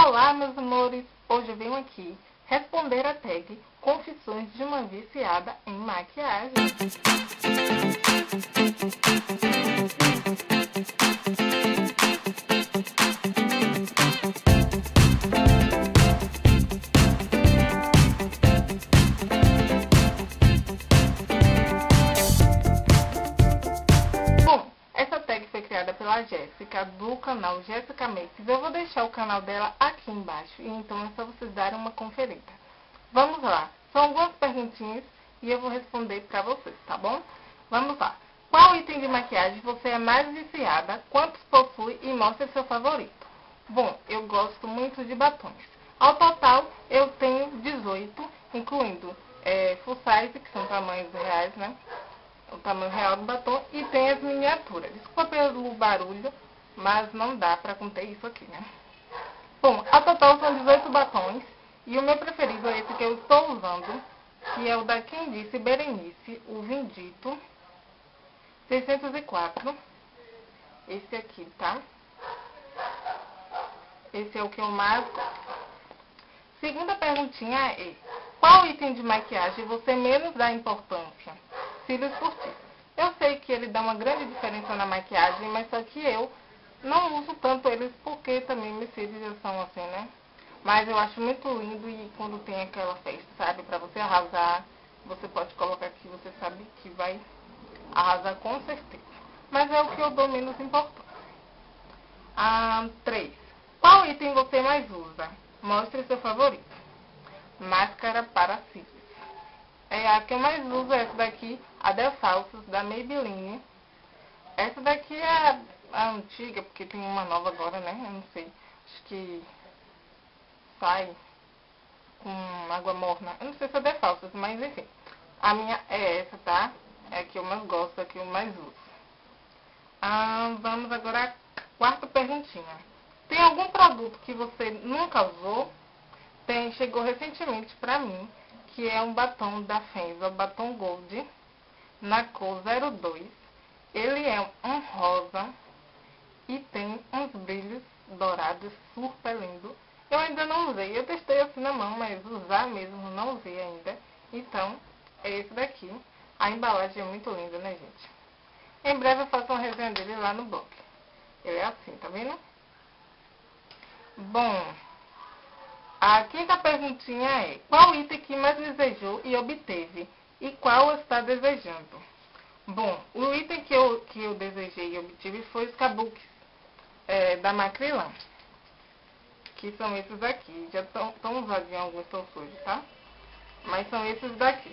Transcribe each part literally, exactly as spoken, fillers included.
Olá, meus amores! Hoje eu venho aqui responder a tag Confissões de uma Viciada em Maquiagem. Bom, essa tag foi criada pela Jéssica, do canal Jéssica Makes. Eu vou deixar o canal dela aqui embaixo, e então é só vocês darem uma conferida. Vamos lá, são algumas perguntinhas e eu vou responder pra vocês, tá bom? Vamos lá. Qual item de maquiagem você é mais viciada? Quantos possui e mostre seu favorito? Bom, eu gosto muito de batons. Ao total, eu tenho dezoito, incluindo é, full size, que são tamanhos reais, né? O tamanho real do batom, e tem as miniaturas. Desculpa pelo barulho, mas não dá pra conter isso aqui, né? Bom, ao total são dezoito batons, e o meu preferido é esse que eu estou usando, que é o da Quem Disse Berenice, o Vindito seiscentos e quatro. Esse aqui, tá? Esse é o que eu mais gosto. Segunda perguntinha é: qual item de maquiagem você menos dá importância? Cílios postiços. Eu sei que ele dá uma grande diferença na maquiagem, mas só que eu não uso tanto eles porque também meus cílios já são assim, né? Mas eu acho muito lindo, e quando tem aquela festa, sabe, pra você arrasar, você pode colocar aqui, você sabe que vai arrasar com certeza. Mas é o que eu dou menos importância. Ah, três. Qual item você mais usa? Mostre seu favorito. Máscara para cílios. É a que eu mais uso, é essa daqui, a The Falsos, da Maybelline. Essa daqui é a, a antiga, porque tem uma nova agora, né? Eu não sei. Acho que sai com água morna. Eu não sei se é The Falsos, mas enfim. A minha é essa, tá? É a que eu mais gosto, é a que eu mais uso. Ah, vamos agora à quarta perguntinha. Tem algum produto que você nunca usou? Tem, chegou recentemente pra mim, que é um batom da Fenza, o batom Gold, na cor zero dois. Ele é um rosa e tem uns brilhos dourados, super lindo. Eu ainda não usei, eu testei assim na mão, mas usar mesmo não usei ainda. Então, é esse daqui. A embalagem é muito linda, né, gente? Em breve eu faço uma resenha dele lá no blog. Ele é assim, tá vendo? Bom, a quinta perguntinha é: qual item que mais desejou e obteve? E qual está desejando? Bom, o item que eu, que eu desejei e obtive foi os kabuks é, da Macrylan. Que são esses daqui. Já estão usadinhos, alguns estão sujos, tá? Mas são esses daqui.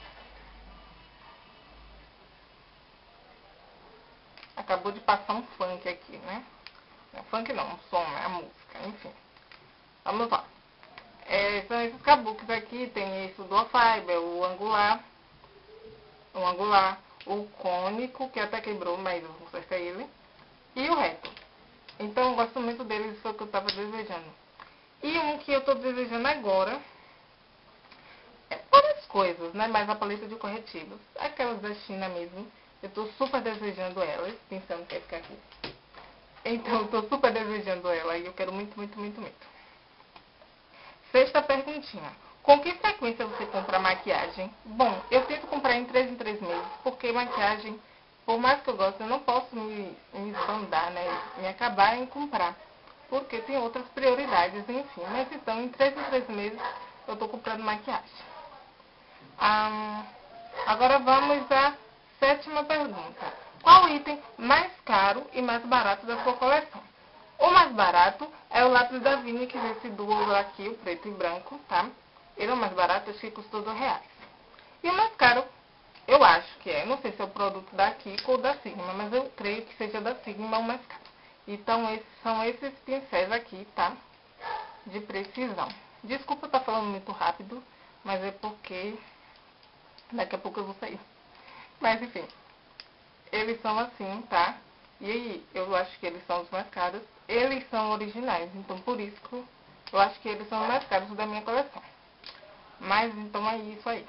Acabou de passar um funk aqui, né? Não, funk não, um som, né? A música, enfim. Vamos lá. É, são esses kabuks aqui, tem esse do Fiber, o angular, o angular, o cônico, que até quebrou, mas eu consertei ele, e o reto. Então eu gosto muito deles, foi o que eu estava desejando. E um que eu estou desejando agora, é várias coisas, né? Mas a paleta de corretivos, aquelas da China mesmo, eu estou super desejando elas, pensando que ia ficar aqui. Então eu estou super desejando ela e eu quero muito, muito, muito, muito. Sexta perguntinha: com que frequência você compra maquiagem? Bom, eu tento comprar em três em três meses, porque maquiagem, por mais que eu goste, eu não posso me, me esbandar, né? Me acabar em comprar, porque tem outras prioridades, enfim. Mas então, em três em três meses, eu tô comprando maquiagem. Ah, agora vamos à sétima pergunta: qual o item mais caro e mais barato da sua coleção? O mais barato é o lápis da Vini, que vem esse duo aqui, o preto e branco, tá? Ele é o mais barato, acho que custou dois reais. E o mais caro, eu acho que é, não sei se é o produto da Kiko ou da Sigma, mas eu creio que seja da Sigma o mais caro. Então, esses são esses pincéis aqui, tá? De precisão. Desculpa estar falando muito rápido, mas é porque daqui a pouco eu vou sair. Mas, enfim, eles são assim, tá? E aí, eu acho que eles são os mais caros. Eles são originais, então por isso que eu acho que eles são os mais caros da minha coleção. Mas, então é isso aí.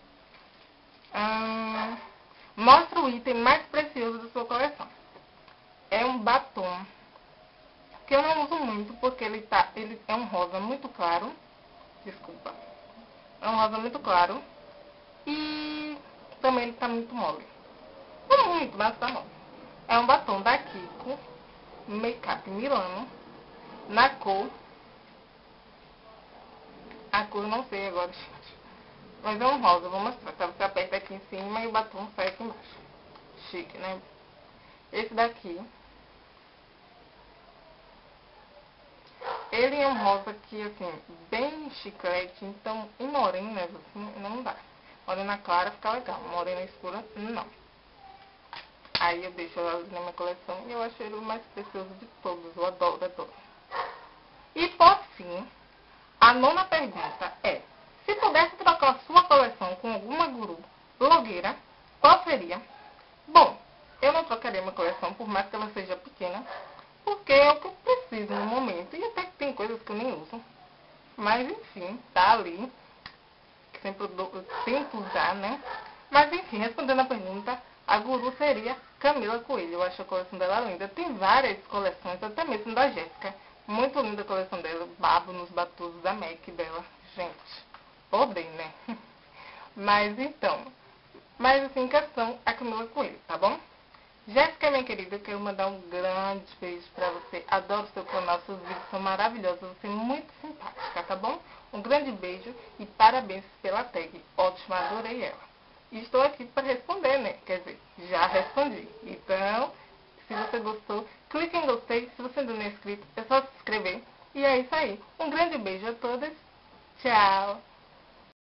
hum, mostra o item mais precioso da sua coleção. É um batom que eu não uso muito, porque ele, tá, ele é um rosa muito claro. Desculpa. É um rosa muito claro. E também ele tá muito mole. Não muito, mas tá mole. É um batom da Kiko, Makeup Milano, na cor... A cor eu não sei agora, gente. Mas é um rosa, eu vou mostrar. Tá? Você aperta aqui em cima e o batom sai aqui embaixo. Chique, né? Esse daqui... Ele é um rosa que, assim, bem chiclete, então em morena, assim, não dá. Morena clara fica legal, morena escura, não. Aí eu deixo ela na minha coleção e eu acho ele o mais precioso de todos, eu adoro, adoro. E por fim, a nona pergunta é, se pudesse trocar a sua coleção com alguma guru blogueira, qual seria? Bom, eu não trocaria minha coleção, por mais que ela seja pequena, porque é o que eu preciso no momento. E até que tem coisas que eu nem uso. Mas enfim, tá ali. Que sempre eu tento usar, né? Mas enfim, respondendo a pergunta, a guru seria Camila Coelho. Eu acho a coleção dela linda. Tem várias coleções, até mesmo da Jéssica. Muito linda a coleção dela. Babo nos batudos da MAC dela. Gente, podem, né? Mas então, mas assim, em questão, a Camila Coelho, tá bom? Jéssica, minha querida, eu quero mandar um grande beijo pra você. Adoro seu canal, seus vídeos são maravilhosos. Você é muito simpática, tá bom? Um grande beijo e parabéns pela tag. Ótima, adorei ela. E estou aqui para responder, né? Quer dizer, já respondi. Então, se você gostou, clique em gostei. Se você ainda não é inscrito, é só se inscrever. E é isso aí. Um grande beijo a todas. Tchau.